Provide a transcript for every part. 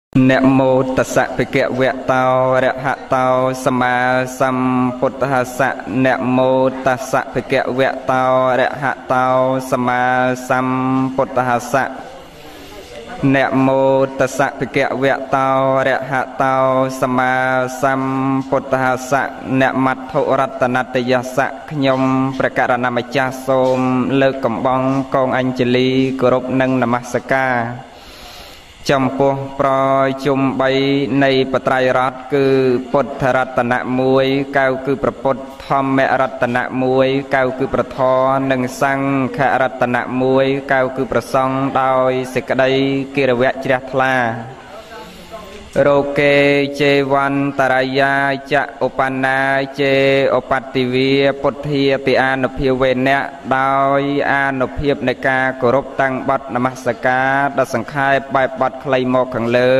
Nẹ mô tát sạ bệ kẹ vẹ tao rẹ hạ tao sama sambuddhassa. Nẹ mô tát sạ bệ kẹ vẹ tao rẹ hạ tao sama sambuddhassa. Nẹ mô tát sạ bệ kẹ vẹ tao rẹ hạ tao sama sambuddhassa. Nẹ mát thụ ratanatayassa. Nhôm prakarana sôm lơ cầm bong con anh chì ly cổ nâng namaskar. Trong phố pro chung bay này bát trai rát cứ bột rát nạ muối cao cứ bột thom mẹ rát nạ muối cao cứ bột thò nâng sang khả rát nạ muối cao cứ bột song đôi sẽ cả đây kia là vẹt chè thla roke che van taraya cha opana che opativia pothia pia nộp hiệp về nè đôi nộp hiệpในការគោរពតាំងបទនមស្ការដល់សង្ខេបបែបបទខ្លីមកខាងលើ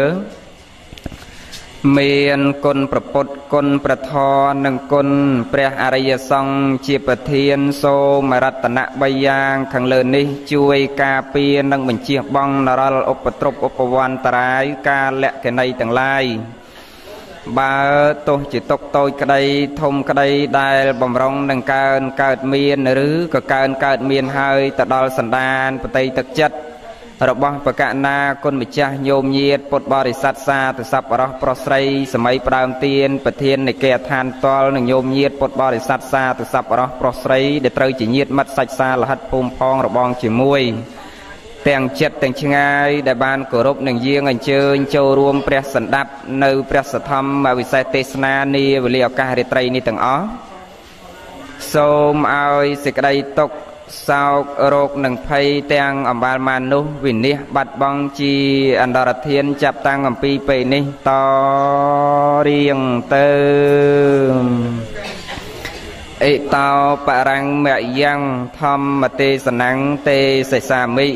មានគុណព្រះពុទ្ធគុណព្រះធម៌និងគុណព្រះអរិយសង្ឃជាប្រធានសូមរតនៈ3យ៉ាងខាងលើនេះជួយការពារនិងបញ្ជៀសបង់នរលឧបទ្រពឧបវន្តរាយការលក្ខណីទាំងឡាយបើទោះជាទុកតូចក្តីធំក្តីដែលបំរុងនឹងកើតមានឬក៏កើតមានហើយទៅដល់សន្តានបតីទឹកចិត្តរបស់បកណាគុណម្ចាស់ញោមញាតពុទ្ធបរិស័ទសាទសប្បុរសប្រុសស្រីសម័យផ្ដើមទានប្រធាននៃគេឋានតលនិងញោមញាតពុទ្ធបរិស័ទសាទសប្បុរសប្រុសស្រីដែលត្រូវជាញាតមិត្តសាច់សាលហិតភូមិផងរបងជាមួយទាំងចិត្តទាំងឆ្ងាយដែលបានគោរពនឹងយាងអញ្ជើញចូលរួមព្រះសន្តាប់នៅព្រះសទ្ធម្មវិសេសទេសនានាវេលាឱកាសរាត្រីនេះទាំងអស់សូមឲ្យសេចក្តីទុក្ខសោករោគនិងភ័យទាំងអំបាលមានុស្សវិនិច្ឆ័យបាត់បង់ជាអន្តរធានចាប់តាំងអំពីពេលនេះតរៀងទៅអេតោបរੰមយ៉ាងធម្មទេសនੰទេសិសាមិ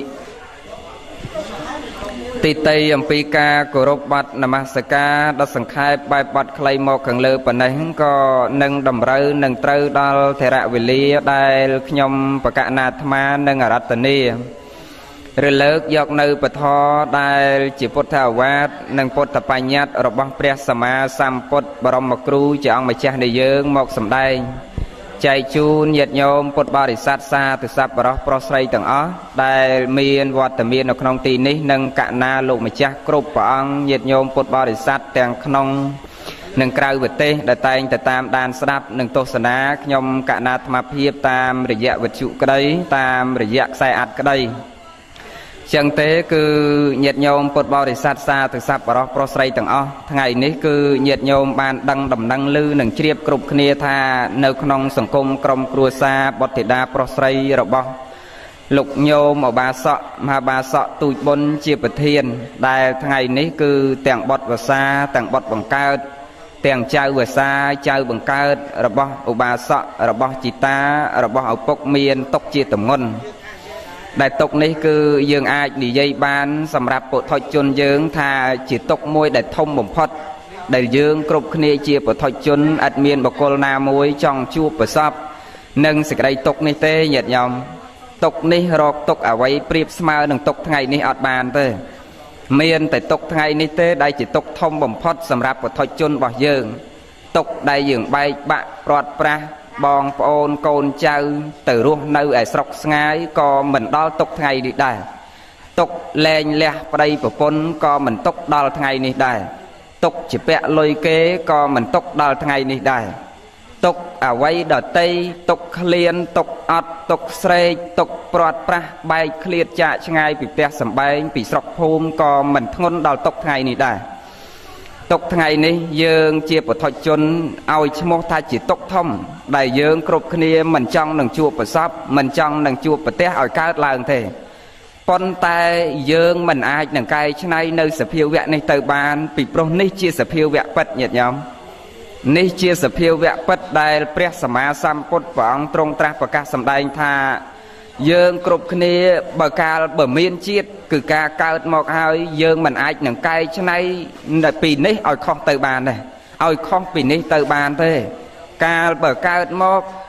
ទីតីអំពីការគោរពបទនមស្ការដល់សង្ខេបបែបបទខ្លីមកខាងលើប៉ុណ្ណេះក៏នឹងតម្រូវនឹងត្រូវដល់ធរៈវេលាដែលខ្ញុំបកណាអាត្មានិងអរតនីឬលើកយកនៅពធដែលជាពុទ្ធអាវាទនិងពុទ្ធបញ្ញត្តិរបស់ព្រះសម្មាសម្ពុទ្ធបរមគ្រូជាអង្គម្ចាស់នៃយើងមកសម្ដែងចែកជូនញាតិញោមពុទ្ធបរិស័ទសាទសប្បុរសប្រុសស្រីទាំងអស់ដែលមានវត្តមាននៅក្នុងទីនេះនិងកណាលោកម្ចាស់គ្រប់ព្រះអង្គញាតិញោមពុទ្ធបរិស័ទទាំងក្នុងនិងក្រៅប្រទេសដែលតែងតែតាមដានស្ដាប់និងទស្សនាខ្ញុំកណាអាត្មាភាពតាមរយៈវិទ្យុក្តីតាមរយៈខ្សែអត្ថក្តីចឹងទេគឺញាតិញោមពុទ្ធបរិស័ទសាទសប្បុរសប្រុសស្រីទាំងអស់ថ្ងៃនេះគឺញាតិញោមបានដឹងដំណឹងឮនិងជ្រាបគ្រប់គ្នាថានៅក្នុងសង្គមក្រុមគ្រួសារបុត្រធីតាប្រុសស្រីរបស់លោកញោមឧបាសកមហាបាសកទូចបុណ្យជាប្រធានដែលថ្ងៃនេះគឺទាំងបុត្រវសាទាំងបុត្របង្កើតទាំងចៅវសាចៅបង្កើតរបស់ឧបាសករបស់ជីតារបស់ឪពុកមានទុកជាទម្ងន់ដែលទុកនេះគឺយើងអាចនិយាយបានសម្រាប់ពុទ្ធជនយើងថាជាទុកមួយដែលធំបំផុតដែលយើងគ្រប់គ្នាជាពុទ្ធជនអត់មានបុគ្គលណាមួយចង់ជួបប្រសពនឹងសេចក្តីទុកនេះទេញាតិញោមទុកនេះរកទុកអ្វីប្រៀបស្មើនឹងទុកថ្ងៃនេះអត់បានទេមានតែទុកថ្ងៃនេះទេដែលជាទុកធំបំផុតសម្រាប់ពុទ្ធជនរបស់យើងទុកដែលយើងបែកបាក់ព្រាត់ប្រាសបងប្អូនកូនចៅទៅរស់នៅឯស្រុកស្ងាយក៏មិនដល់ទុកថ្ងៃនេះដែរទុកលែងលះប្តីប្រពន្ធក៏មិនទុកដល់ថ្ងៃនេះដែរទុកជាពាក់លុយគេក៏មិនទុកដល់ថ្ងៃនេះដែរទុកអ្វីដតីទុកឃ្លានទុកអត់ទុកស្រេកទុកព្រាត់ប្រាសបែកឃ្លាតចាកឆ្ងាយពីផ្ទះសម្បែងពីស្រុកភូមិក៏មិនធ្ងន់ដល់ទុកថ្ងៃនេះដែរទុកថ្ងៃនេះយើងជាពុទ្ធជនឲ្យឈ្មោះថាជាទុកធំដែលយើងគ្រប់គ្នាមិនចង់នឹងជួបប្រសពមិនចង់នឹងជួបប្រទះឲ្យកើតឡើងទេប៉ុន្តែយើងមិនអាចនឹងកែច្នៃនៅសភាវៈនេះទៅបានពីព្រោះនេះជាសភាវៈពិតញាតិញោមនេះជាសភាវៈពិតដែលព្រះសម្មាសម្ពុទ្ធព្រះអង្គទ្រង់ត្រាស់ប្រកាសសម្ដែងថាយើងគ្រប់គ្នាបើមានជាតិគឺការកើតមកហើយយើងមិនអាចនឹងកែច្នៃពីនេះឲ្យខុសទៅបានដែរឲ្យខុសពីនេះទៅបានទេកាលបើកើតមក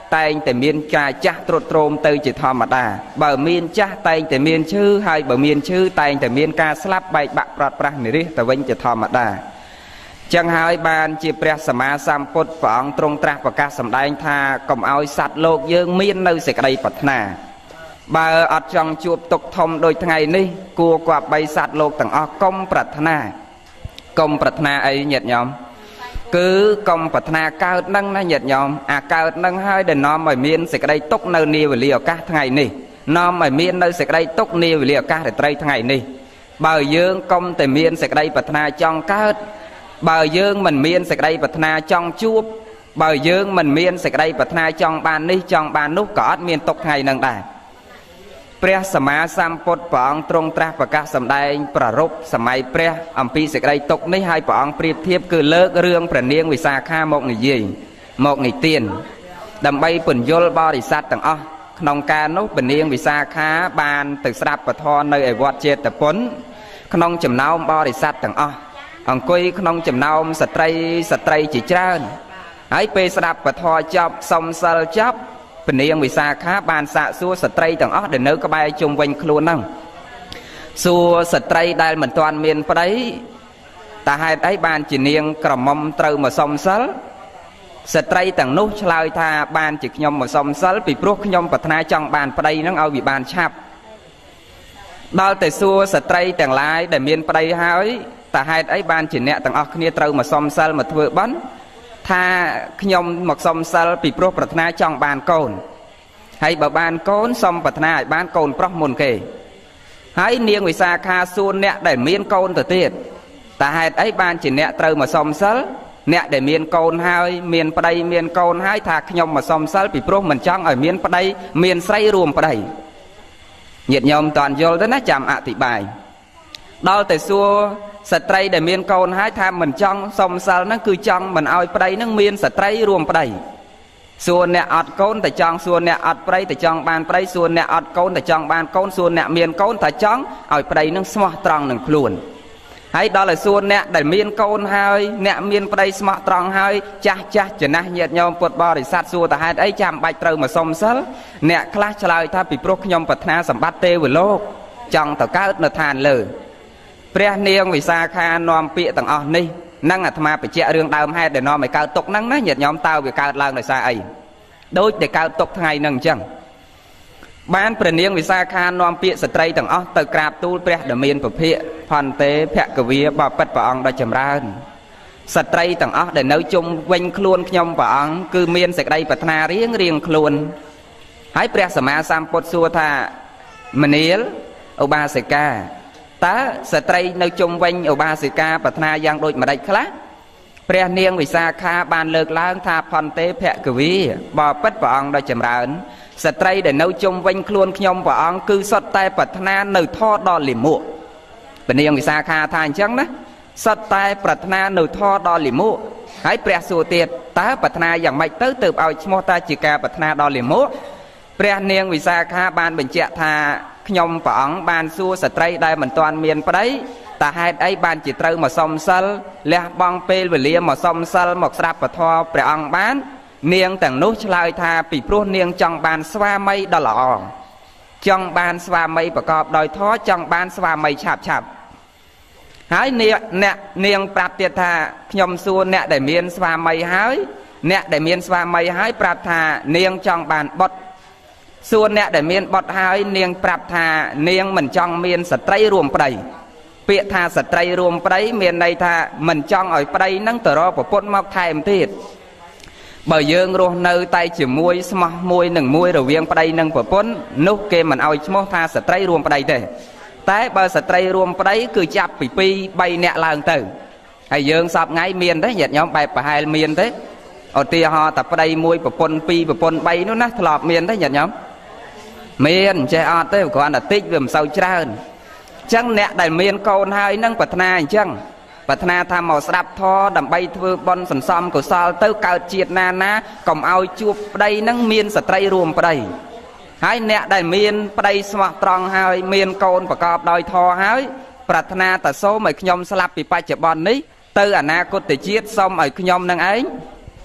តែងតែមានការចាស់ត្រុតត្រោមទៅជាធម្មតាបើមានចាស់តែងតែមានឈឺហើយបើមានឈឺតែងតែមានការស្លាប់បែកបាក់ប្រត់ប្រាស់និរិះទៅវិញជាធម្មតាចឹងហើយបានជាព្រះសម្មាសម្ពុទ្ធព្រះអង្គទ្រង់ត្រាស់ប្រកាសសម្ដែងថាកុំឲ្យសត្វលោកយើងមាននៅសេចក្តីប្រាថ្នាបើអត់ចង់ជួបទុក្ខធំដូចថ្ងៃនេះគួរគប្បីសត្វលោកទាំងអស់កុំប្រាថ្នាអីញាតិញោមគឺកុំប្រាថ្នាកើតនឹងណាញាតិញោមអាកើតនឹងហើយដែលនាំឲ្យមានសេចក្តីទុក្ខនៅនាវេលាឱកាសថ្ងៃនេះនាំឲ្យមាននៅសេចក្តីទុក្ខនាវេលាឱកាសរាត្រីថ្ងៃនេះបើយើងកុំតែមានសេចក្តីប្រាថ្នាចង់កើតបើយើងមិនមានសេចក្តីប្រាថ្នាចង់ជួបបើយើងមិនមានសេចក្តីប្រាថ្នាចង់បាននេះចង់បាននោះក៏អត់មានទុក្ខថ្ងៃនឹងដែរព្រះសម្មាសម្ពុទ្ធព្រះអង្គទ្រង់ត្រាស់ប្រកាសសម្ដែងប្ររពសម័យព្រះអំពីសេចក្តីទុក្ខនេះហើយព្រះអង្គប្រៀបធៀបគឺលើករឿងព្រះនាងវិសាខាមកនិយាយមកនិទានដើម្បីពន្យល់បរិស័ទទាំងអស់ក្នុងការនោះព្រះនាងវិសាខាបានទៅស្ដាប់ពធនៅឯវត្តចេតពុនក្នុងចំណោមបរិស័ទទាំងអស់អង្គុយក្នុងចំណោមស្ត្រីជាច្រើនហើយពេលស្ដាប់ពធចប់សំសិលចប់ព្រះនាងវិសាខាបានសាកសួរស្ត្រីទាំងអស់ដែលនៅក្បែរជុំវិញខ្លួនហ្នឹងសួរស្ត្រីដែលមិនទាន់មានប្តីតើហេតុអីបានជានាងក្រមុំត្រូវមកសំសិលស្ត្រីទាំងនោះឆ្លើយថាបានជាខ្ញុំមកសំសិលពីព្រោះខ្ញុំប្រាថ្នាចង់បានប្តីហ្នឹងឲ្យវាបានឆាប់ដល់តែសួរស្ត្រីទាំងឡាយដែលមានប្តីហើយតើហេតុអីបានជាអ្នកទាំងអស់គ្នាត្រូវមកសំសិលមកធ្វើបន់ថាខ្ញុំមកសុំសិលពីព្រោះប្រាថ្នាចង់បានកូនហើយបើបានកូនសុំប្រាថ្នាឲ្យបានកូនប្រុសមុនគេហើយនាងវិសាខាសួរអ្នកដែលមានកូនទៅទៀតតើហេតុអីបានជាអ្នកត្រូវមកសុំសិលអ្នកដែលមានកូនហើយមានប្តីមានកូនហើយថាខ្ញុំមកសុំសិលពីព្រោះមិនចង់ឲ្យមានប្តីមានស្រីរួមប្តីញាតិញោមតន់យល់ទៅណាចាំអธิบายដល់តែសួរស្ត្រីដែលមានកូនហើយថាមិនចង់សុំសិលហ្នឹងគឺចង់មិនឲ្យប្តីហ្នឹងមានស្ត្រីរួមប្តីសួរអ្នកអត់កូនតែចង់សួរអ្នកអត់ប្តីតែចង់បានប្តីសួរអ្នកអត់កូនតែចង់បានកូនសួរអ្នកមានកូនតែចង់ឲ្យប្តីហ្នឹងស្មោះត្រង់នឹងខ្លួនហើយដល់តែសួរអ្នកដែលមានកូនហើយអ្នកមានប្តីស្មោះត្រង់ហើយចាស់ចំណាស់ញាតិញោមពុទ្ធបរិស័ទសួរតើហេតុអីចាំបាច់ត្រូវមកសុំសិលអ្នកខ្លះឆ្លើយថាពីព្រោះខ្ញុំប្រាថ្នាសម្បត្តិទេវលោកចង់ទៅកើតនៅឋានលើព្រះនាងវិសាខានាំពាក្យទាំងអស់នេះនឹងអាត្មាបញ្ជាក់រឿងដើមហេតុដែលនាំឲ្យកើតទុក្ខហ្នឹងណាញាតិញោមតើវាកើតឡើងដោយសារអីដូចតែកើតទុក្ខថ្ងៃហ្នឹងអញ្ចឹងបានព្រះនាងវិសាខានាំពាក្យស្ត្រីទាំងអស់ទៅក្រាបទូលព្រះដ៏មានពភៈផន្តេភគវាបបិទ្ធព្រះអង្គដ៏ចម្រើនស្ត្រីទាំងអស់ដែលនៅជុំវិញខ្លួនខ្ញុំព្រះអង្គគឺមានសេចក្តីប្រាថ្នារៀងខ្លួនហើយព្រះសម្មាសម្ពុទ្ធសួរថាមនាលឧបាសិកាតើស្ត្រីនៅជុំវិញឧបាសិកាប្រាថ្នាយ៉ាងដូចម្ដេចខ្លះព្រះនាងវិសាខាបានលើកឡើងថាផន្តេភគវាបបិទ្ធព្រះអង្គដ៏ចម្រើនស្ត្រីដែលនៅជុំវិញខ្លួនខ្ញុំព្រះអង្គគឺសុទ្ធតែប្រាថ្នានៅធម៌ដ៏លាមកព្រះនាងវិសាខាថាអញ្ចឹងណាសុទ្ធតែប្រាថ្នានៅធម៌ដ៏លាមកហើយព្រះសួរទៀតតើប្រាថ្នាយ៉ាងម៉េចទៅទើបឲ្យឈ្មោះថាជាការប្រាថ្នាដ៏លាមកព្រះនាងវិសាខាបានបញ្ជាក់ថាខ្ញុំព្រះអង្គបានសួរស្ត្រីដែលមិនទាន់មានប្តីតើហេតុអីបានជាត្រូវមកសុំសិលលះបង់ពេលវេលាមកសុំសិលមកស្ដាប់ពធព្រះអង្គបាននាងទាំងនោះឆ្លើយថាពីព្រោះនាងចង់បានស្វាមីដ៏ល្អចង់បានស្វាមីប្រកបដោយធម៌ចង់បានស្វាមីឆាប់ហើយនាងប្រាប់ទៀតថាខ្ញុំសួរអ្នកដែលមានស្វាមីហើយអ្នកដែលមានស្វាមីហើយប្រាប់ថានាងចង់បានបុត្រសួរអ្នកដែលមានបុត្រហើយនាងប្រាប់ថានាងមិនចង់មានស្ត្រីរួមប្តីពាក្យថាស្ត្រីរួមប្តីមានន័យថាមិនចង់ឲ្យប្តីនឹងទៅរកប្រពន្ធមកថែមទៀតបើយើងរស់នៅតែជាមួយស្មោះមួយនឹងមួយរវាងប្តីនិងប្រពន្ធនោះគេមិនឲ្យឈ្មោះថាស្ត្រីរួមប្តីទេតែបើស្ត្រីរួមប្តីគឺចាប់ពី2 3នាក់ឡើងទៅហើយយើងសពថ្ងៃមានទេញាតិញោមបែបប្រហែលមានទេឧទាហរណ៍តែប្តីមួយប្រពន្ធ2ប្រពន្ធ3នោះណាធ្លាប់មានទេញាតិញោមមានចេះអត់ទេគ្រាន់តែតិចវាមិនសូវច្រើនអញ្ចឹងអ្នកដែលមានកូនហើយនឹងប្រាថ្នាអញ្ចឹងប្រាថ្នាថាមកស្ដាប់ធម៌ដើម្បីធ្វើបុណ្យសន្សំកុសលទៅកើតជាតិណាកុំឲ្យជួបប្តីនឹងមានស្ត្រីរួមប្តីហើយអ្នកដែលមានប្តីស្មោះត្រង់ហើយមានកូនប្រកបដោយធម៌ហើយប្រាថ្នាតែសូមឲ្យខ្ញុំស្លាប់ពីបច្ចុប្បន្ននេះទៅអនាគតជាតិសូមឲ្យខ្ញុំនឹងឯង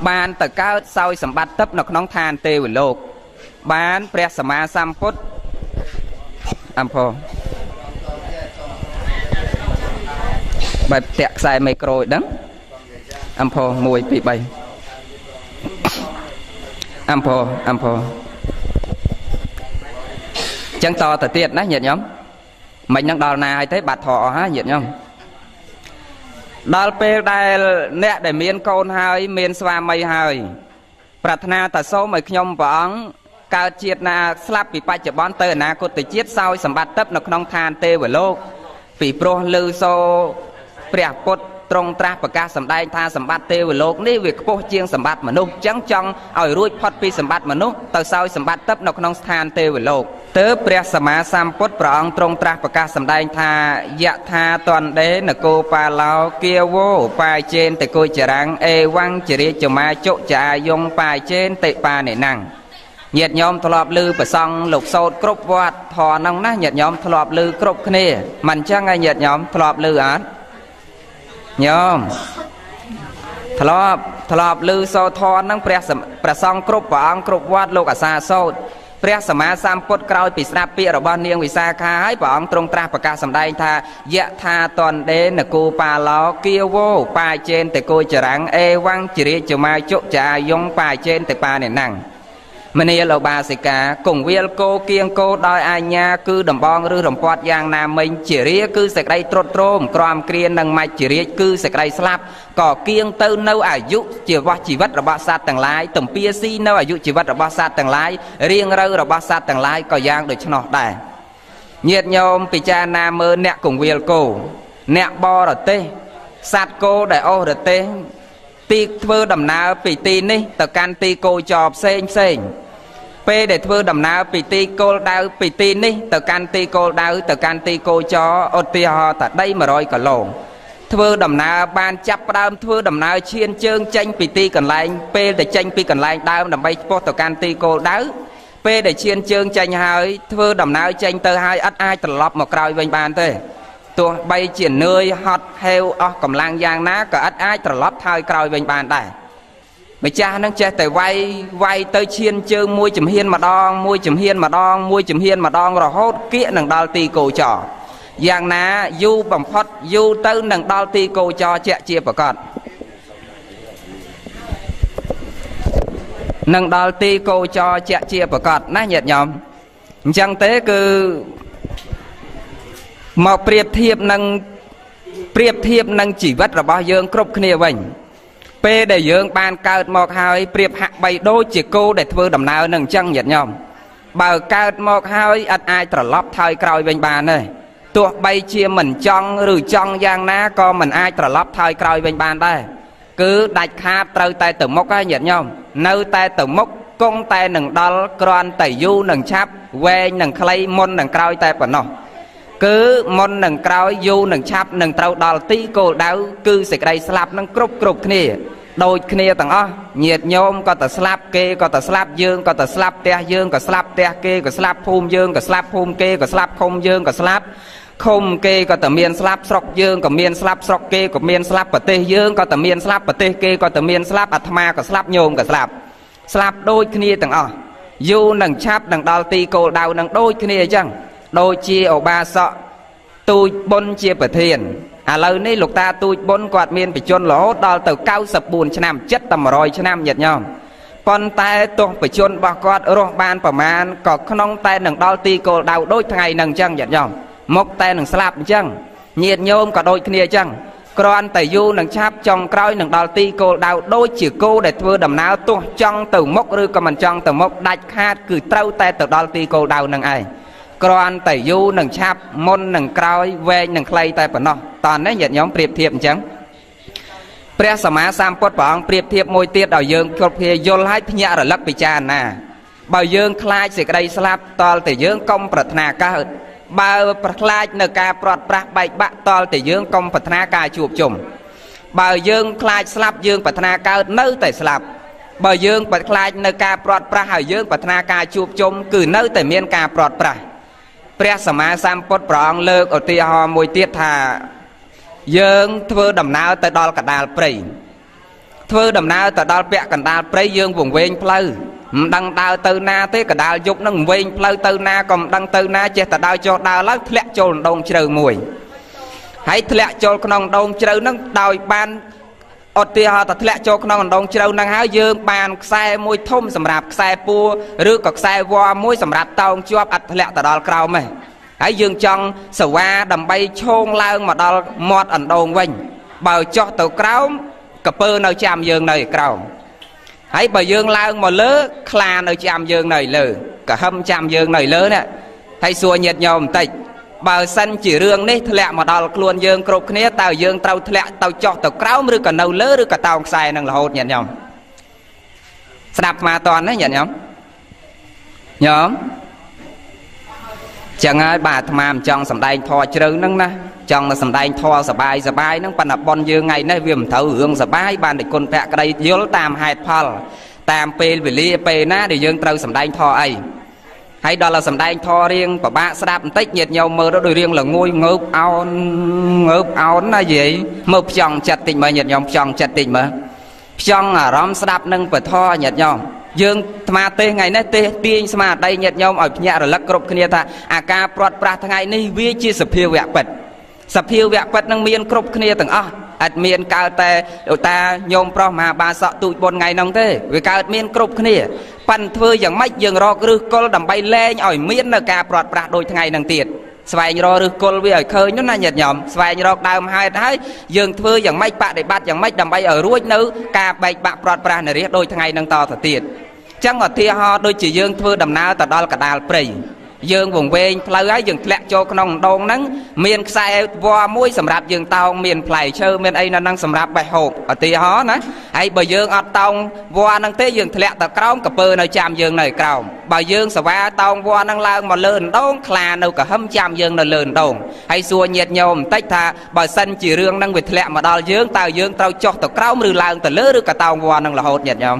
បានទៅកើតសោយសម្បត្តិទឹកនៅក្នុងឋានទេវលោកបានព្រះសម្មាសម្ពុទ្ធអំភបែបតាក់ខ្សែមីក្រូដឹងអំភ1 2 3អំភចឹងតទៅទៀតណាញាតិញោមមិននឹងដល់ណាហើយទេបាត់ធေါ်អស់ហើយញាតិញោមដល់ពេលដែលអ្នកដែលមានកូនហើយមានស្វាមីហើយប្រាថ្នាតែសូមឲ្យខ្ញុំព្រះអង្គកើតជាតិណាស្លាប់ពីបច្ចុប្បន្នទៅអនាគតជាតិសោយសម្បត្តិទឹកនៅក្នុងឋានទេវលោកពីព្រោះឮសូរព្រះពុទ្ធទ្រង់ត្រាស់ប្រកាសសម្ដែងថាសម្បត្តិទេវលោកនេះវាខ្ពស់ជាងសម្បត្តិមនុស្សចឹងចង់ឲ្យរួចផុតពីសម្បត្តិមនុស្សទៅសោយសម្បត្តិទឹកនៅក្នុងស្ថានទេវលោកទើបព្រះសម្មាសម្ពុទ្ធព្រះអង្គទ្រង់ត្រាស់ប្រកាសសម្ដែងថាយថាតណ្ដេនគោបាឡោគាវោបាជេនតកុចរាំងអេវੰជរិចមាចុចាយងបាជេនតិបានិណੰញាតិញោមធ្លាប់ឮប្រសង់លោកសោតគ្រប់វត្តធរហ្នឹងណាញាតិញោមធ្លាប់ឮគ្រប់គ្នាមិនចឹងហើយញាតិញោមធ្លាប់ឮអត់ញោមធ្លាប់ឮសូត្រធម៌ហ្នឹងព្រះសង្ឃគ្រប់ព្រះអង្គគ្រប់វត្តលោកអាសាសូត្រព្រះសម្មាសម្ពុទ្ធក្រោយពីស្ដាប់ពាក្យរបស់នាងវិសាខាហើយព្រះអង្គទ្រង់ត្រាស់ប្រកាសសម្ដែងថាយថាតណ្ដេនគោបាឡោគាវោបាជេនតកុចរាំងអេវੰជរិចមាចុចាយងបាជេនតិបានិណੰមនាលឧបាសិកាគង្វាលគោគៀងគោដោយអាជ្ញាគឺដំបងឬរំពាត់យ៉ាងណាមិញជារាគឺសេចក្តីត្រុតត្រោមក្រំគ្រានិងមច្ចរាជគឺសេចក្តីស្លាប់ក៏គៀងទៅនៅអាយុជីវិតរបស់សត្វទាំងឡាយទំពាស៊ីនៅអាយុជីវិតរបស់សត្វទាំងឡាយរៀងរូវរបស់សត្វទាំងឡាយក៏យ៉ាងដូច្នោះដែរញាតិញោមពិចារណាមើលអ្នកគង្វាលគោអ្នកបរទេសសត្វគោដែលអូសរទេសទីធ្វើដំណើរពីទីនេះទៅកាន់ទីគោចរផ្សេងពេលដែលធ្វើដំណើរពីទីគោលដៅពីទីនេះទៅកាន់ទីគោលដៅទៅកាន់ទីគោចរឧទាហរណ៍តែដី100គីឡូធ្វើដំណើរបានចាប់ផ្ដើមធ្វើដំណើរឈានជើងចេញពីទីកន្លែងពេលដែលចេញពីកន្លែងដើមដើម្បីឆ្ពោះទៅកាន់ទីគោលដៅពេលដែលឈានជើងចេញហើយធ្វើដំណើរចេញទៅហើយអត់អាចត្រឡប់មកក្រោយវិញបានទេទោះបីជានឿយហត់ហេវអស់កម្លាំងយ៉ាងណាក៏អត់អាចត្រឡប់ថយក្រោយវិញបានដែរម្ចាស់នឹងចេះតែវាយទៅឈានជើងមួយជំហានម្ដងមួយជំហានម្ដងរហូតគៀកនឹងដល់ទីគោចរយ៉ាងណាយូរបំផុតយូរទៅនឹងដល់ទីគោចរជាក់ជាប្រកបនឹងដល់ទីគោចរជាក់ជាប្រកបណាញាតិញោមអញ្ចឹងទេគឺមកប្រៀបធៀបនឹងជីវិតរបស់យើងគ្រប់គ្នាវិញពេលដែលយើងបានកើតមកហើយប្រៀបហាក់បីដូចជាគោដែលធ្វើដំណើរនឹងអញ្ចឹងញាតិញោមបើកើតមកហើយអត់អាចត្រឡប់ថយក្រោយវិញបានទេទោះបីជាមិនចង់ឬចង់យ៉ាងណាក៏មិនអាចត្រឡប់ថយក្រោយវិញបានដែរគឺដាច់ខាតត្រូវតែទៅមុខហើយញាតិញោមនៅតែទៅមុខគង់តែនឹងដល់គ្រាន់តែយូរនឹងឆាប់វែងនឹងខ្លីមុននឹងក្រោយតែប៉ុណ្ណោះគឺមុននឹងក្រោយយូរនឹងឆាប់នឹងត្រូវដល់ទីគោលដៅគឺសេចក្តីស្លាប់នឹងគ្រប់គ្នាដូចគ្នាទាំងអស់ញាតិញោមក៏ទៅស្លាប់គេក៏ទៅស្លាប់យើងក៏ទៅស្លាប់ផ្ទះយើងក៏ស្លាប់ផ្ទះគេក៏ស្លាប់ភូមិយើងក៏ស្លាប់ភូមិគេក៏ស្លាប់ឃុំយើងក៏ស្លាប់ឃុំគេក៏តែមានស្លាប់ស្រុកយើងក៏មានស្លាប់ស្រុកគេក៏មានស្លាប់ប្រទេសយើងក៏តែមានស្លាប់ប្រទេសគេក៏តែមានស្លាប់អាត្មាក៏ស្លាប់ញោមក៏ស្លាប់ដូចគ្នាទាំងអស់យូរនឹងឆាប់នឹងដល់ទីគោលដៅនឹងដូចគ្នាអញ្ចឹងដូចជាឧបាសកទូចបុណ្យជាប្រធានឥឡូវនេះលោកតាទូចបុណ្យគាត់មានបច្ចុប្បន្នរហូតដល់ទៅ94ឆ្នាំចិត្តតែ100ឆ្នាំញាតិញោមប៉ុន្តែទោះបច្ចុប្បន្នរបស់គាត់រស់បានប្រមាណក៏ក្នុងតែនឹងដល់ទីគោលដៅដូចថ្ងៃហ្នឹងអញ្ចឹងញាតិញោមមកតែនឹងស្លាប់អញ្ចឹងញាតិញោមក៏ដូចគ្នាអញ្ចឹងគ្រាន់តែយូរនឹងឆាប់ចុងក្រោយនឹងដល់ទីគោលដៅដូចជាគោដែលធ្វើដំណើរទោះចង់ទៅមុខឬក៏មិនចង់ទៅមុខដាច់ខាតគឺត្រូវតែទៅដល់ទីគោលដៅនឹងឯងគ្រាន់តែយូរនឹងឆាប់មុននឹងក្រោយវែងនឹងខ្លីតែប៉ុណ្ណោះតើនេះញាតិញោមប្រៀបធៀបអញ្ចឹងព្រះសម្មាសម្ពុទ្ធព្រះអង្គប្រៀបធៀបមួយទៀតឲ្យយើងគ្រប់គ្នាយល់ឲ្យភ្ញាក់រលឹកពិចារណាបើយើងខ្លាចសេចក្តីស្លាប់តលតែយើងកុំប្រាថ្នាកើតបើខ្លាចនៅការព្រាត់ប្រាសបែកបាក់តលតែយើងកុំប្រាថ្នាការជួបជុំបើយើងខ្លាចស្លាប់យើងប្រាថ្នាកើតនៅតែស្លាប់បើយើងខ្លាចនៅការព្រាត់ប្រាសហើយយើងប្រាថ្នាការជួបជុំគឺនៅតែមានការព្រាត់ប្រាសព្រះសម្មាសម្ពុទ្ធព្រះអង្គលើកឧទាហរណ៍មួយទៀតថាយើងធ្វើដំណើរទៅដល់កណ្ដាលព្រៃធ្វើដំណើរទៅដល់ពាក់កណ្ដាលព្រៃយើងវង្វេងផ្លូវមិនដឹងដើរទៅណាទេកដាលយប់នឹងវែងផ្លូវទៅណាក៏មិនដឹងទៅណាចេះតែដើរចុះដើរឡើងធ្លាក់ចូលដងជ្រៅមួយហើយធ្លាក់ចូលក្នុងដងជ្រៅនឹងដោយបានឧទាហរណ៍ថាធ្លាក់ចូលក្នុងដងជ្រៅនឹងហើយយើងបានខ្សែមួយធំសម្រាប់ខ្សែពួរឬក៏ខ្សែវ៉ាមួយសម្រាប់តោងជាប់អត់ធ្លាក់ទៅដល់ក្រោមទេហើយយើងចង់សវ៉ាដើម្បីឈោងឡើងមកដល់មាត់អណ្ដូងវិញបើចុះទៅក្រោមក្រពើនៅចាំយើងនៅក្រោមហើយបើយើងឡើងមកលើខ្លានៅចាំយើងនៅលើក៏ហឹមចាំយើងនៅលើនេះហើយសួរញាតិញោមបន្តិចបើសិនជារឿងនេះធ្លាក់មកដល់ខ្លួនយើងគ្រប់គ្នាតើយើងត្រូវធ្លាក់ទៅចុះទៅក្រោមឬក៏នៅលើឬក៏តោងខ្សែនឹងរហូតញាតិញោមស្ដាប់មកតន់ណាញាតិញោមញោមចឹងហើយបាទអាត្មាមិនចង់សំដែងធម៌ជ្រៅហ្នឹងណាចង់ទៅសំដែងធម៌សបាយហ្នឹងប៉ុន្តែប៉ុនយើងថ្ងៃនេះវាមិនត្រូវរឿងសបាយបានតែគុណភក្តីយល់តាមហេតុផលតាមពេលវេលាពេលណាដែលយើងត្រូវសំដែងធម៌អីហើយដល់ដល់សំដែងធម៌រៀងពិបាកស្ដាប់បន្តិចញាតិញោមមើលទៅដូចរៀងល្ងួយងើបអោនណាយាយមើលផ្ចង់ចិត្តតិចមើលញាតិញោមផ្ចង់ចិត្តតិចមើលផ្ចង់អារម្មណ៍ស្ដាប់នឹងពធញាតិញោមយើងអាត្មាទេថ្ងៃនេះទេទាញស្មារតីញាតិញោមឲ្យភ្ញាក់រលឹកគ្រប់គ្នាថាអាការព្រាត់ប្រាសថ្ងៃនេះវាជាសភាវៈពិតសភាវៈពិតនឹងមានគ្រប់គ្នាទាំងអស់អត់មានកើតតែលោកតាញោមប្រុសមហាបាសកទូចបុណ្យថ្ងៃហ្នឹងទេវាកើតមានគ្រប់គ្នាប៉ិនធ្វើយ៉ាងម៉េចយើងរកឫសគល់ដើម្បីលែងឲ្យមាននៅការព្រាត់ប្រាសដូចថ្ងៃហ្នឹងទៀតស្វែងរកឫសគល់វាឲ្យឃើញនោះណាញាតិញោមស្វែងរកដើមហេតុហើយយើងធ្វើយ៉ាងម៉េចបដិបត្តិយ៉ាងម៉េចដើម្បីឲ្យរួចនៅការបែកបាក់ព្រាត់ប្រាសនរាជដូចថ្ងៃហ្នឹងតទៅទៀតចឹងឧទាហរណ៍ដូចជាយើងធ្វើដំណើរទៅដល់កដាលព្រៃយើងវង្វេងផ្លូវហើយយើងធ្លាក់ចូលក្នុងដងហ្នឹងមានខ្សែវ៉ាមួយសម្រាប់យើងតោងមានផ្លែឈើមានអីនៅហ្នឹងសម្រាប់បេះហូបឧទាហរណ៍ណាហើយបើយើងអត់តោងវ៉ាហ្នឹងទេយើងធ្លាក់ទៅក្រោមក្រពើនៅចាំយើងនៅក្រោមបើយើងសវ៉ាតោងវ៉ាហ្នឹងឡើងមកលើដងខ្លានៅក្រហឹមចាំយើងនៅលើដងហើយសួរញាតិញោមបន្តិចថាបើសិនជារឿងហ្នឹងវាធ្លាក់មកដល់យើងតើយើងត្រូវចុះទៅក្រោមឬឡើងទៅលើឬក៏តោងវ៉ាហ្នឹងរហូតញាតិញោម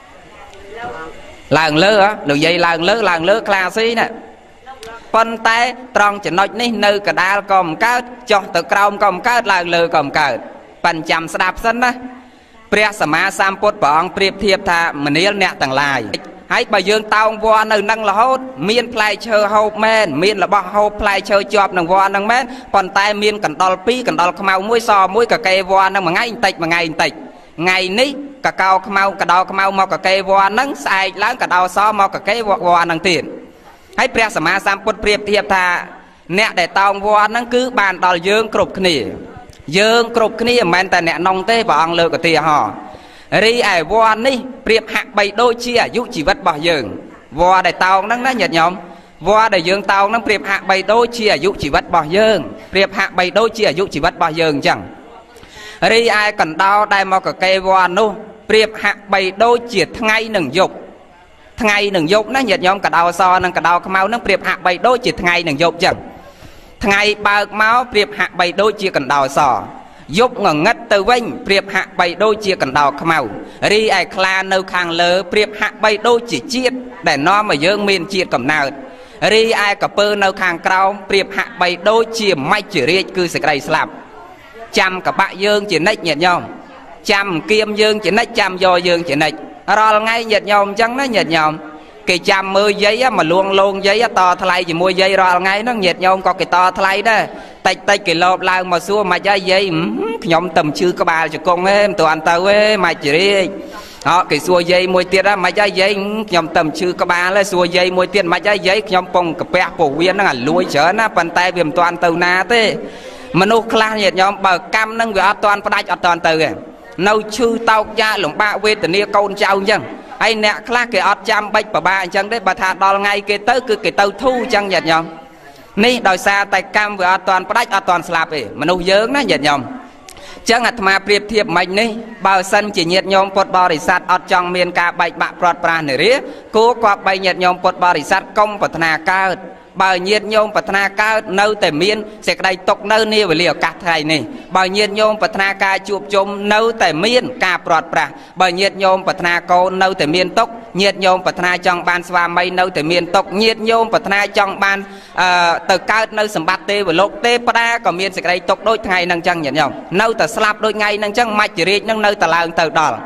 ឡើងលើលោកយាយឡើងលើខ្លាស៊ីណាប៉ុន្តែត្រង់ចំណុចនេះនៅកដាលក៏មិនកើតចុះទៅក្រោមក៏មិនកើតឡើងលើក៏មិនកើតប៉ិនចាំស្ដាប់សិនណាព្រះសម្មាសម្ពុទ្ធព្រះអង្គប្រៀបធៀបថាមនាលអ្នកទាំងឡាយហើយបើយើងតោងវ៉ានៅនឹងរហូតមានផ្លែឈើហូបមែនមានរបស់ហូបផ្លែឈើជាប់នឹងវ៉ានឹងមែនប៉ុន្តែមានកណ្ដុរ2កណ្ដុរខ្មៅ1ស1កកេវ៉ានឹងមួយថ្ងៃបន្តិចថ្ងៃនេះកកោខ្មៅកដោខ្មៅមកកកេវ៉ានឹងស្អែកឡើងកដោសមកកកេវ៉ានឹងទៀតហើយព្រះសម្មាសម្ពុទ្ធប្រៀបធៀបថាអ្នកដែលតោងវ៉ាហ្នឹងគឺបានដល់យើងគ្រប់គ្នាមិនមែនតែអ្នកនងទេព្រះអង្គលើកឧទាហរណ៍រីឯវ៉ានេះប្រៀបហាក់បីដូចជាអាយុជីវិតរបស់យើងវ៉ាដែលតោងហ្នឹងណាញាតិញោមវ៉ាដែលយើងតោងហ្នឹងប្រៀបហាក់បីដូចជាអាយុជីវិតរបស់យើងប្រៀបហាក់បីដូចជាអាយុជីវិតរបស់យើងអញ្ចឹងរីឯកណ្ដោដែលមកកកេវ៉ានោះប្រៀបហាក់បីដូចជាថ្ងៃនិងយប់ណាញាតិញោមកដោសនិងកដោខ្មៅនឹងប្រៀបហាក់បីដូចជាថ្ងៃនិងយប់ចឹងថ្ងៃបើកមកប្រៀបហាក់បីដូចជាកណ្ដោសយប់ងងឹតទៅវិញប្រៀបហាក់បីដូចជាកណ្ដោខ្មៅរីឯខ្លានៅខាងលើប្រៀបហាក់បីដូចជាជាតិដែលនាំឲ្យយើងមានជាតិកំណើតរីឯកពើនៅខាងក្រោមប្រៀបហាក់បីដូចជាមច្ចរាជគឺសេចក្តីស្លាប់ចាំកបាក់យើងជានិច្ចញាតិញោមចាំគៀមយើងជានិច្ចចាំយកយើងជានិច្ចរាល់ថ្ងៃញាតិញោមអញ្ចឹងណាញាតិញោមគេចាំមើលយាយមកលួងលោងយាយតថ្លៃជាមួយយាយរាល់ថ្ងៃហ្នឹងញាតិញោមក៏គេតថ្លៃដែរតិចគេលោបឡើងមកសួរមិនយាយខ្ញុំតែឈឺក្បាលជង្គង់ទេមិនទាន់ទៅទេមកជរាជគេសួរយាយមួយទៀតមិនយាយខ្ញុំតែឈឺក្បាលទេសួរយាយមួយទៀតមិនយាយខ្ញុំពងកាពះពោះវៀនហ្នឹងអាលួយច្រើនណាប៉ុន្តែវាមិនទាន់ទៅណាទេមនុស្សខ្លះញាតិញោមបើកម្មហ្នឹងវាអត់ទាន់ផ្ដាច់អត់ទាន់ទៅទេនៅឈឺតោកយ៉ាលំបាកវេទនាកូនចៅអញ្ចឹងហើយអ្នកខ្លះគេអត់ចាំបិចប្របាអញ្ចឹងទេបើថាដល់ថ្ងៃគេទៅគឺគេទៅធូរអញ្ចឹងញាតិញោមនេះដោយសារតែកម្មវាអត់ទាន់ផ្ដាច់អត់ទាន់ស្លាប់ទេមនុស្សយើងណាញាតិញោមអញ្ចឹងអាត្មាប្រៀបធៀបមិននេះបើសិនជាញាតិញោមពុទ្ធបរិស័ទអត់ចង់មានការបែកបាក់ព្រាត់ប្រាសនារីគួរគប្បីញាតិញោមពុទ្ធបរិស័ទកុំប្រាថ្នាកើតបើញាតិញោមប្រាថ្នាកើតនៅតែមានសេចក្តីទុកនៅនាវេលាឱកាសថ្ងៃនេះបើញាតិញោមប្រាថ្នាការជួបជុំនៅតែមានការព្រាត់ប្រាសបើញាតិញោមប្រាថ្នាកូននៅតែមានទុកញាតិញោមប្រាថ្នាចង់បានស្វាមីនៅតែមានទុកញាតិញោមប្រាថ្នាចង់បានទៅកើតនៅសម្បត្តិទេវលោកទេវតាក៏មានសេចក្តីទុកដូចថ្ងៃហ្នឹងចឹងញាតិញោមនៅតែស្លាប់ដូចថ្ងៃហ្នឹងចឹងមច្ចរាជហ្នឹងនៅតែឡើងទៅដល់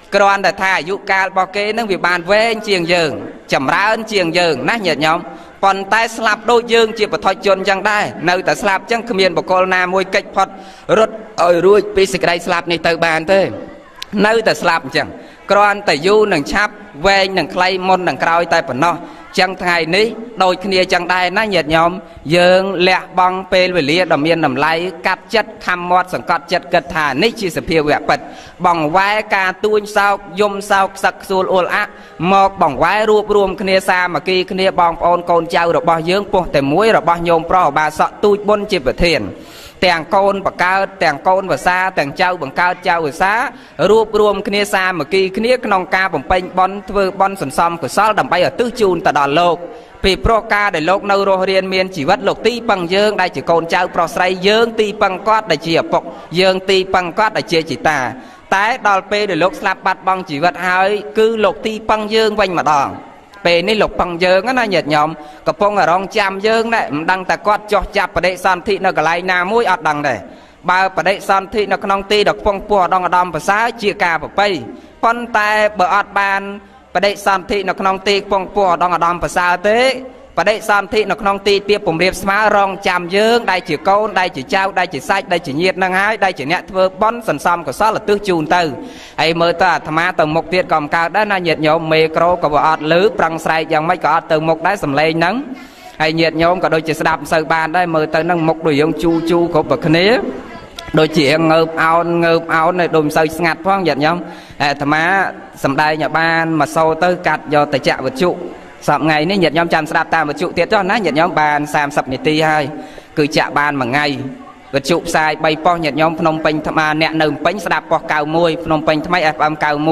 គ្រាន់តែថាអាយុកាលរបស់គេនឹងវាបានវែងជាងយើងចម្រើនជាងយើងណាញាតិញោមប៉ុន្តែស្លាប់ដូចយើងជាបុថុជនចឹងដែរនៅតែស្លាប់ចឹងគ្មានបុគ្គលណាមួយកិច្ចផុតរត់ឲ្យរួចពីសេចក្តីស្លាប់នេះទៅបានទេនៅតែស្លាប់អញ្ចឹងគ្រាន់តែយូរនឹងឆាប់វែងនឹងខ្លីមុននឹងក្រោយតែប៉ុណ្ណោះចឹងថ្ងៃនេះដូចគ្នាចឹងដែរណាញាតិញោមយើងលះបង់ពេលវេលាដ៏មានតម្លៃកាត់ចិត្តខំមាត់សង្កត់ចិត្តគិតថានេះជាសភាវៈពិតបងវ៉ែការទួញសោកយំសោកសឹកខ្សួលអ៊ុលអាក់មកបងវ៉ែរួបរวมគ្នាសាមគ្គីគ្នាបងប្អូនកូនចៅរបស់យើងពោះតែមួយរបស់ញោមប្រុសឧបាសកទូចបុណ្យជាប្រធានទាំងកូនបកើតទាំងកូនវសាទាំងចៅបង្កើតចៅវសារួបរวมគ្នាសាមគ្គីគ្នាក្នុងការបំពេញបុណ្យធ្វើបុណ្យសន្សំកុសលដើម្បីឧទ្ទិសជូនទៅដល់លោកពីព្រោះការដែលលោកនៅរស់រានមានជីវិតលោកទីពឹងយើងដែលជាកូនចៅប្រុសស្រីយើងទីពឹងគាត់ដែលជាឪពុកយើងទីពឹងគាត់ដែលជាជីតាតែដល់ពេលដែលលោកស្លាប់បាត់បង់ជីវិតហើយគឺលោកទីពឹងយើងវិញម្ដងពេលនេះលោកពឹងយើងណាញាតិញោមកំពុងរងចាំយើងដែរមិនដឹងតែគាត់ចោះចាប់បដិសន្ធិនៅកន្លែងណាមួយអត់ដឹងដែរបើបដិសន្ធិនៅក្នុងទីដ៏ខ្ពង់ខ្ពស់ឧត្តមប្រសើរជាការប្រពៃប៉ុន្តែបើអត់បានបដិសន្ធិនៅក្នុងទីខ្ពង់ខ្ពស់ឧត្តមប្រសើរទេបដិសន្ធិនៅក្នុងទីទាបពំរាបស្មើរងចាំយើងដែលជាកូនដែលជាចៅដែលជាសាច់ដែលជាញាតិនឹងហើយដែលជាអ្នកធ្វើបុណ្យសន្សំកុសលឧទ្ទិសជូនទៅហើយមើលទៅអាត្មាទៅមុខទៀតក៏មិនកើតដែរណាញាតិញោមមេក្រូក៏អត់លឺប្រឹងស្រែកយ៉ាងម៉េចក៏អត់ទៅមុខដែរសំឡេងហ្នឹងហើយញាតិញោមក៏ដូចជាស្ដាប់មិនសូវបានដែរមើលទៅហ្នឹងមុខដូចយើងជូគ្រប់តែគ្នាដូចជាងើបអោនដូចមិនសូវស្ងាត់ផងញាតិញោមអាត្មាសំដែងឲ្យបានមកសូទៅកាត់យកទៅចាក់វត្ថុសប្ថ្ងៃនេះញាតិញោមចាំស្ដាប់តាមវត្ថុទៀតចុះណាញាតិញោមបាន30នាទីហើយគឺចាក់បានមួយថ្ងៃវត្ថុផ្សាយ3ប៉ុស្តិ៍ញាតិញោមភ្នំពេញថ្មអ្នកនៅពេញស្ដាប់ប៉ុស្តិ៍91ភ្នំពេញថ្មី FM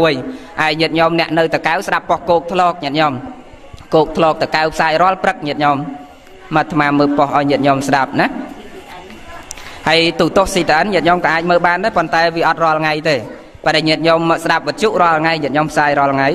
91ហើយញាតិញោមអ្នកនៅតកៅស្ដាប់ប៉ុស្តិ៍គោកធ្លកញាតិញោមគោកធ្លកតកៅផ្សាយរាល់ព្រឹកញាតិញោមមកអាត្មាមើលប៉ុស្តិ៍ឲ្យញាតិញោមស្ដាប់ណាហើយទូទស្សន៍ CTN ញាតិញោមក៏អាចមើលបានដែរប៉ុន្តែវាអត់រាល់ថ្ងៃទេបើតែញាតិញោមស្ដាប់វត្ថុរាល់ថ្ងៃញាតិញោមផ្សាយរាល់ថ្ងៃ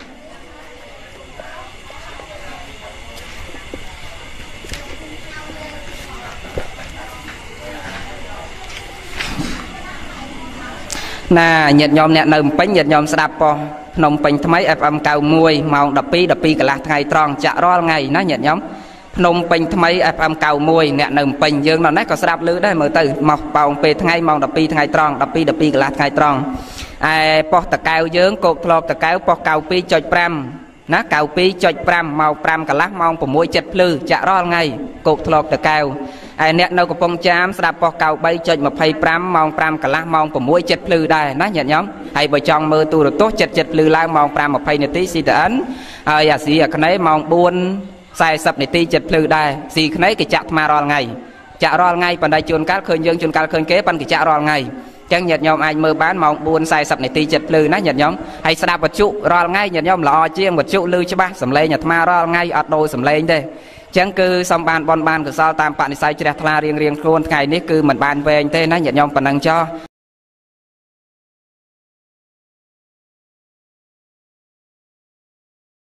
ណាញាតិញោមអ្នកនៅពេញញាតិញោមស្ដាប់ប៉ុស្តិ៍ភ្នំពេញថ្មី FM 91ម៉ោង12កន្លះថ្ងៃត្រង់ចាក់រាល់ថ្ងៃណាញាតិញោមភ្នំពេញថ្មី FM 91អ្នកនៅពេញយើងដល់នេះក៏ស្ដាប់ឮដែរមើលទៅមកប៉ោងពេលថ្ងៃម៉ោង12ថ្ងៃត្រង់12កន្លះថ្ងៃត្រង់ឯប៉ុស្តិ៍តកៅយើងគោកធ្លកតកៅប៉ុស្តិ៍ 92.5 ណា 92.5 ម៉ោង5កន្លះម៉ោង 6:7 ភ្លឺចាក់រាល់ថ្ងៃគោកធ្លកតកៅហើយអ្នកនៅកំពង់ចាមស្ដាប់ប៉ុស្តិ៍ 93.25 ម៉ោង 5កន្លះម៉ោង 6:7 ភ្លឺដែរណាញាតិញោមហើយបើចង់មើលទូរទស្សន៍7:7 ភ្លឺឡើងម៉ោង 5:20 នាទី CTN ហើយអាស៊ីអាគ្នេយ៍ម៉ោង 4:40 នាទី7ភ្លឺដែរស៊ីគ្នេយ៍គេចាក់ថ្មរាល់ថ្ងៃចាក់រាល់ថ្ងៃប៉ុន្តែជួនកាលឃើញយើងជួនកាលឃើញគេប៉ុន្តែគេចាក់រាល់ថ្ងៃចឹងញាតិញោមអាចមើលបានម៉ោង 4:40 នាទី7ភ្លឺណាញាតិញោមហើយស្ដាប់វត្ថុរាល់ថ្ងៃញាតិញោមល្អជាងវត្ថុឮច្បាស់សំឡេងអាត្មារាល់ថ្ងៃអត់ដូរសំឡេងទេចឹងគឺសំបានបនបានកុសលតាមបនិស័យជ្រះថ្លារៀងខ្លួនថ្ងៃនេះគឺមិនបានវែងទេណាញាតិញោមប៉ុណ្ណឹងចោះ